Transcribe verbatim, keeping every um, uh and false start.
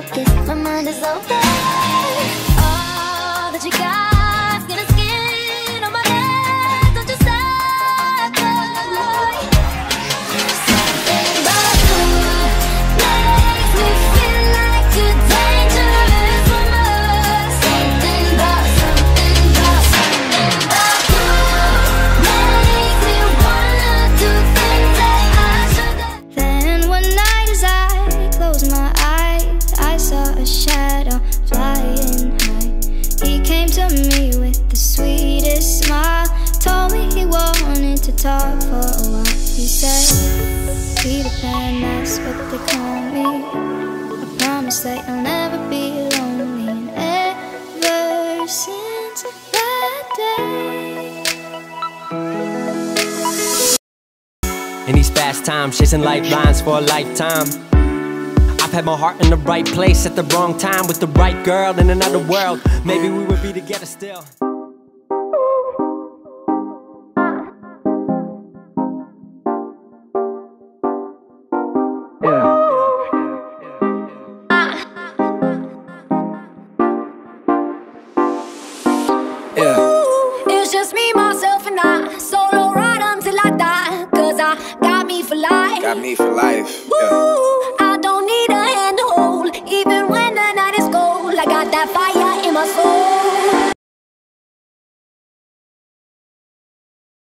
focus, my mind is open. All that you got, skin to skin on my neck, don't you stop, boy. Something about you makes me feel like a dangerous woman. Something about, something about, something about you makes me wanna do things that I shouldn't. Then one night as I closed my eyes, I saw a shadow flying high. He came to me with the sweetest smile, told me he wanted to talk for a while. He said, Peter Pan, that's what they call me. I promise that you'll never be lonely. And ever since that day, In these fast times, chasing lifelines for a lifetime, I've had my heart in the right place at the wrong time with the right girl in another world. Maybe we would be together still. Yeah. Yeah. it's just me, myself, and I. Solo ride until I die, cause I got me for life. Got me for life. Yeah. Ooh, I don't need a hand to hold, even when the night is cold. I got that fire in my soul.